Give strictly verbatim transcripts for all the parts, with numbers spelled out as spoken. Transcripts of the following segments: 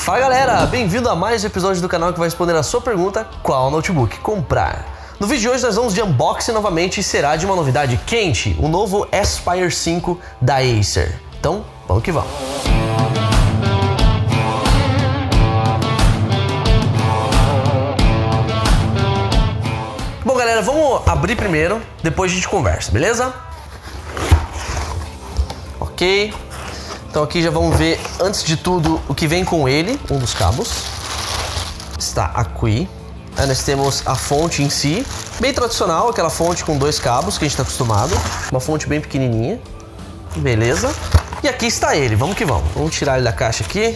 Fala galera, bem-vindo a mais um episódio do canal que vai responder a sua pergunta: qual notebook comprar? No vídeo de hoje nós vamos de unboxing novamente e será de uma novidade quente, o novo Aspire cinco da Acer. Então, vamos que vamos! Bom galera, vamos abrir primeiro, depois a gente conversa, beleza? Ok. Então aqui já vamos ver, antes de tudo, o que vem com ele, um dos cabos. Está aqui. Aí nós temos a fonte em si, bem tradicional, aquela fonte com dois cabos que a gente está acostumado. Uma fonte bem pequenininha. Beleza. E aqui está ele, vamos que vamos. Vamos tirar ele da caixa aqui.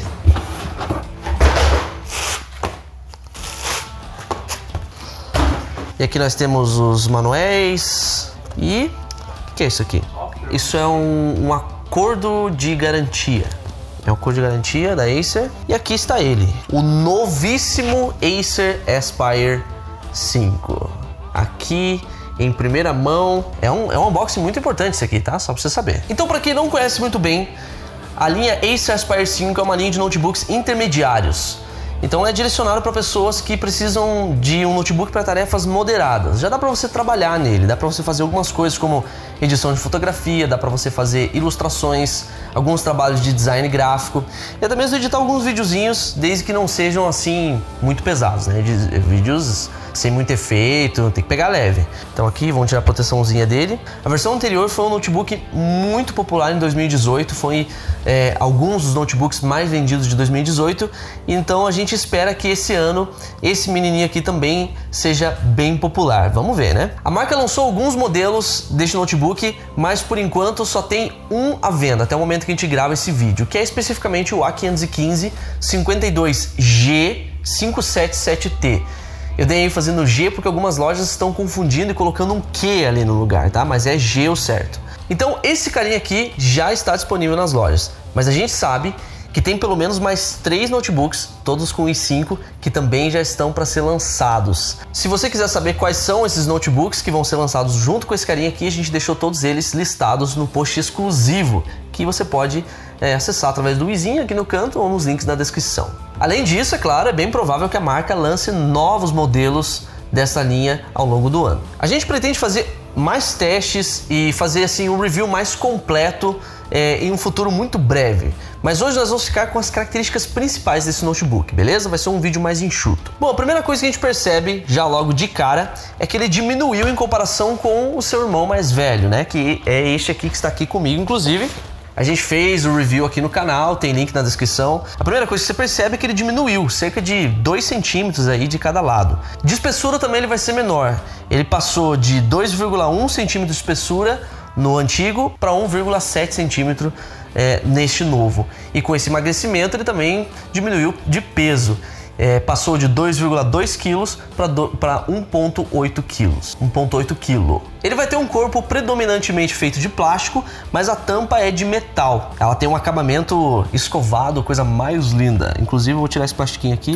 E aqui nós temos os manuais. E... o que é isso aqui? Isso é um, um acordo de garantia. É um acordo de garantia da Acer. E aqui está ele, o novíssimo Acer Aspire cinco. Aqui em primeira mão. É um, é um unboxing muito importante isso aqui, tá? Só pra você saber. Então, para quem não conhece muito bem, a linha Acer Aspire cinco é uma linha de notebooks intermediários. Então é direcionado para pessoas que precisam de um notebook para tarefas moderadas. Já dá para você trabalhar nele, dá para você fazer algumas coisas como edição de fotografia, dá para você fazer ilustrações, alguns trabalhos de design gráfico e até mesmo editar alguns videozinhos, desde que não sejam assim muito pesados, né? De, vídeos sem muito efeito, tem que pegar leve. Então aqui vamos tirar a proteçãozinha dele. A versão anterior foi um notebook muito popular em dois mil e dezoito, foi é, alguns dos notebooks mais vendidos de dois mil e dezoito, então a gente espera que esse ano esse menininho aqui também seja bem popular. Vamos ver, né? A marca lançou alguns modelos deste notebook, mas por enquanto só tem um à venda até o momento que a gente grava esse vídeo, que é especificamente o A quinhentos e quinze cinquenta e dois G quinhentos e setenta e sete T. Eu dei ênfase no G porque algumas lojas estão confundindo e colocando um Q ali no lugar, tá? Mas é G o certo. Então esse carinha aqui já está disponível nas lojas, mas a gente sabe que tem pelo menos mais três notebooks, todos com i cinco, que também já estão para ser lançados. Se você quiser saber quais são esses notebooks que vão ser lançados junto com esse carinha aqui, a gente deixou todos eles listados no post exclusivo, que você pode é, acessar através do izinho aqui no canto ou nos links na descrição. Além disso, é claro, é bem provável que a marca lance novos modelos dessa linha ao longo do ano. A gente pretende fazer mais testes e fazer assim um review mais completo é, em um futuro muito breve. Mas hoje nós vamos ficar com as características principais desse notebook, beleza? Vai ser um vídeo mais enxuto. Bom, a primeira coisa que a gente percebe já logo de cara é que ele diminuiu em comparação com o seu irmão mais velho, né? Que é este aqui que está aqui comigo, inclusive. A gente fez o review aqui no canal, tem link na descrição. A primeira coisa que você percebe é que ele diminuiu cerca de dois centímetros aí de cada lado. De espessura também ele vai ser menor. Ele passou de dois vírgula um centímetros de espessura no antigo para um vírgula sete centímetros é, neste novo. E com esse emagrecimento ele também diminuiu de peso. É, passou de dois vírgula dois quilos para um vírgula oito quilos. um vírgula oito quilo. Ele vai ter um corpo predominantemente feito de plástico, mas a tampa é de metal. Ela tem um acabamento escovado, coisa mais linda. Inclusive eu vou tirar esse plastiquinho aqui.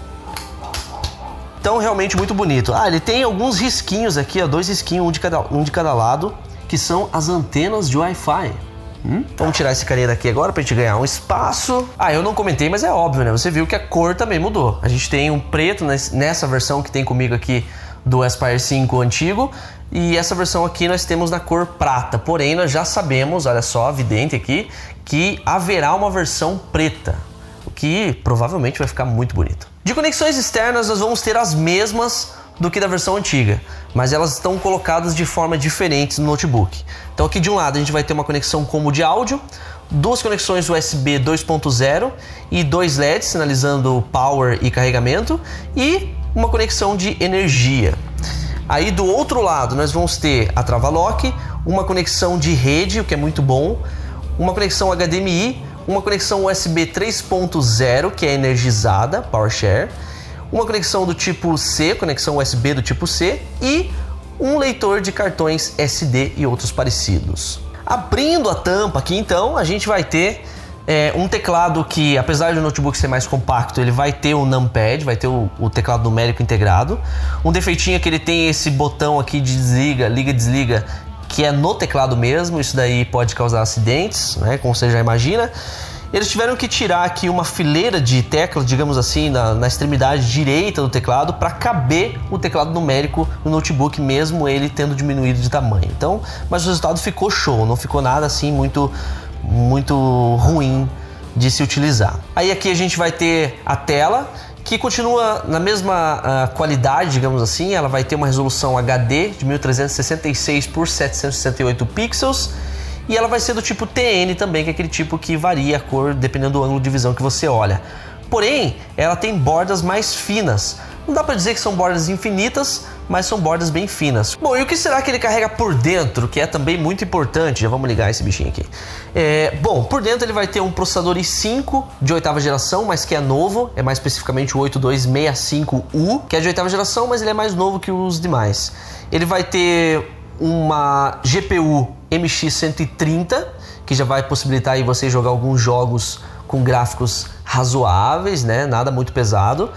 Então realmente muito bonito. Ah, ele tem alguns risquinhos aqui, ó, dois risquinhos, um de cada, um de cada lado, que são as antenas de Wi-Fi. Hum? Vamos tirar esse carinha daqui agora pra gente ganhar um espaço. Ah, eu não comentei, mas é óbvio, né? Você viu que a cor também mudou. A gente tem um preto nessa versão que tem comigo aqui do Aspire cinco antigo, e essa versão aqui nós temos na cor prata. Porém, nós já sabemos, olha só, evidente aqui, que haverá uma versão preta, o que provavelmente vai ficar muito bonito. De conexões externas, nós vamos ter as mesmas do que da versão antiga, mas elas estão colocadas de forma diferente no notebook. Então aqui de um lado a gente vai ter uma conexão combo de áudio, duas conexões U S B dois ponto zero e dois L E Ds sinalizando power e carregamento e uma conexão de energia. Aí do outro lado nós vamos ter a trava-lock, uma conexão de rede, o que é muito bom, uma conexão H D M I, uma conexão U S B três ponto zero que é energizada, PowerShare, uma conexão do tipo C, conexão U S B do tipo C e um leitor de cartões S D e outros parecidos. Abrindo a tampa aqui então, a gente vai ter é, um teclado que, apesar do notebook ser mais compacto, ele vai ter o numpad, vai ter o, o teclado numérico integrado. Um defeitinho é que ele tem esse botão aqui de desliga, liga, desliga, que é no teclado mesmo, isso daí pode causar acidentes, né, como você já imagina. Eles tiveram que tirar aqui uma fileira de teclas, digamos assim, na, na extremidade direita do teclado para caber o teclado numérico no notebook, mesmo ele tendo diminuído de tamanho. Então, mas o resultado ficou show, não ficou nada assim muito, muito ruim de se utilizar. Aí aqui a gente vai ter a tela, que continua na mesma uh, qualidade, digamos assim. Ela vai ter uma resolução H D de mil trezentos e sessenta e seis por setecentos e sessenta e oito pixels. E ela vai ser do tipo T N também, que é aquele tipo que varia a cor dependendo do ângulo de visão que você olha. Porém, ela tem bordas mais finas. Não dá pra dizer que são bordas infinitas, mas são bordas bem finas. Bom, e o que será que ele carrega por dentro, que é também muito importante? Já vamos ligar esse bichinho aqui. É, bom, por dentro ele vai ter um processador i cinco de oitava geração, mas que é novo, é mais especificamente o oito dois seis cinco U, que é de oitava geração, mas ele é mais novo que os demais. Ele vai ter uma G P U M X cento e trinta, que já vai possibilitar aí você jogar alguns jogos com gráficos razoáveis, né? Nada muito pesado.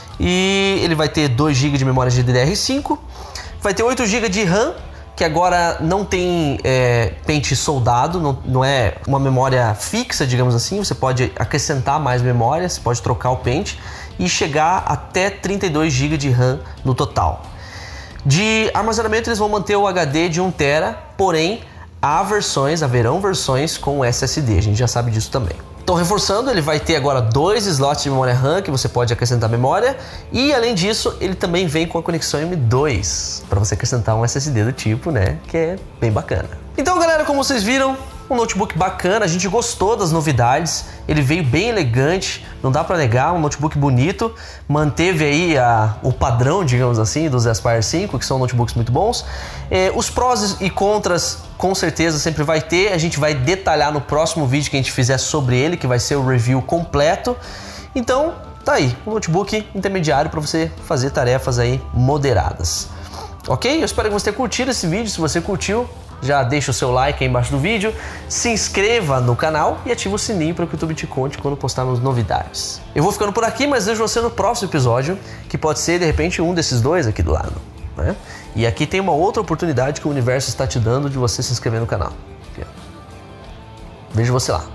E ele vai ter dois gigas de memória G D D R cinco, vai ter oito gigas de RAM, que agora não tem é, pente soldado, não, não é uma memória fixa, digamos assim. Você pode acrescentar mais memória, você pode trocar o pente e chegar até trinta e dois gigas de RAM no total. De armazenamento eles vão manter o H D de um tera, porém há versões, haverão versões com S S D, a gente já sabe disso também. Então, reforçando, ele vai ter agora dois slots de memória RAM que você pode acrescentar memória, e além disso, ele também vem com a conexão M dois para você acrescentar um S S D do tipo, né, que é bem bacana. Então, galera, como vocês viram, um notebook bacana, a gente gostou das novidades, ele veio bem elegante, não dá para negar, um notebook bonito, manteve aí a, o padrão, digamos assim, dos Aspire cinco, que são notebooks muito bons. É, os prós e contras, com certeza, sempre vai ter, a gente vai detalhar no próximo vídeo que a gente fizer sobre ele, que vai ser o review completo. Então, tá aí, um notebook intermediário para você fazer tarefas aí moderadas. Ok? Eu espero que você tenha curtido esse vídeo. Se você curtiu, já deixa o seu like aí embaixo do vídeo, se inscreva no canal e ativa o sininho para que o YouTube te conte quando postarmos novidades. Eu vou ficando por aqui, mas vejo você no próximo episódio, que pode ser de repente um desses dois aqui do lado, né? E aqui tem uma outra oportunidade que o universo está te dando de você se inscrever no canal. Vejo você lá.